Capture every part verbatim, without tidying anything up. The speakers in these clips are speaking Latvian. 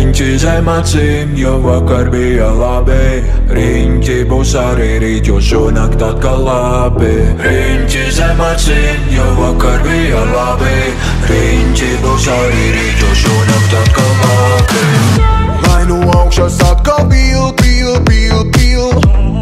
Riņķi zem acīm, jo vakar bija labi. Riņķi būs arī rīt, jo šonakt atkal labi. Riņķi zem acīm, jo vakar bija labi. Riņķi būs arī rīt, jo šonakt atkal labi. Lai no augšas atkal pil, pil, pil, pil.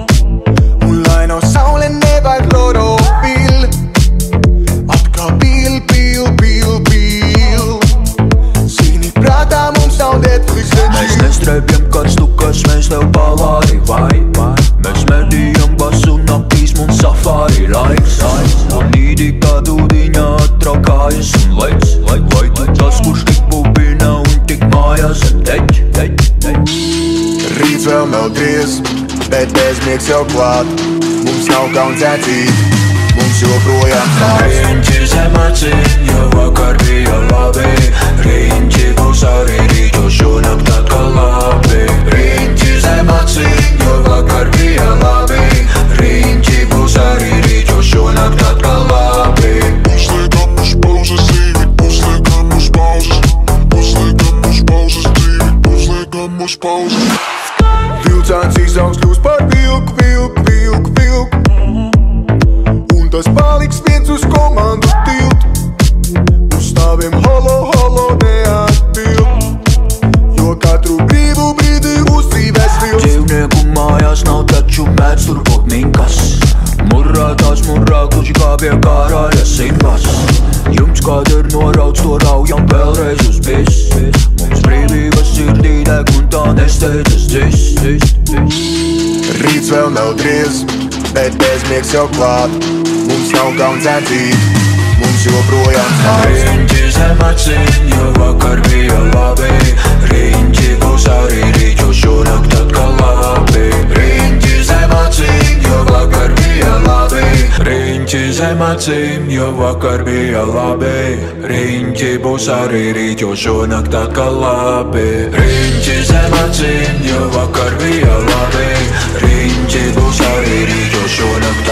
Un lai no saule nevajag chlorofil. Atkal pil, pil, pil, pil. Zini, prātā mums nav Netflix and Mēs chill. nestrēpjam kāds tukas, mēs tev palāri, vai, vai. Mēs medījam basu naktīs, mums safari laiks. Un nīdi kā dūdiņā atraukājas un lec. Vai tu tas, kurš tik bubina un tik mājās zem teķ, teķ, teķ. Rīts vēl nav driez, bet bezmiegs jau klāt. Mums nav kauns ēcīt, mums joprojām stāvs. Riņķi zem acīm, jo vakar bija labi. Riņķi būs arī rīt, jo šonakt atkal labi. Riņķi zem acīm, jo vakar bija labi. Riņķi būs arī rīt, jo šonakt atkal labi. Uzliekam uz pauzes dzīvi, uzliekam uz pauzes. Uzliekam uz pauzes dzīvi, uzliekam uz pauzes. Vilcāns izaugs kļūst par vilku, vilku, vilku, vilku. Un tas paliks viens uz komandu tiltu. Uz stāviem holo, holo neatbild. Jo katru brīvu brīdi uz dzīves vilks. Dzīvnieku mājās nav, taču mēdz tur būt minkas. Murrā tās murrā, kluži kā pie karaļa Simbas. Jums kād ir norauts, to raujam vēlreiz uz bis. Mums brīvības sirdī deg un tā nesteidzas dzis, dzis, dzis. Rīts vēl nav driez, bet bezmiegs jau klāt. Mums nav kauns ēcīt, mums joprojām stāvs. Riņķi zem acīm, jo vakar bija labi. Riņķi būs arī rīt, jo šonakt atkal labi. Riņķi zem acīm, jo vakar bija labi. Riņķi zem acīm, jo vakar bija labi. Riņķi būs arī rīt, jo šonakt atkal labi. Riņķi zem acīm, jo vakar bija labi. Riņķi būs arī rīt, jo šonakt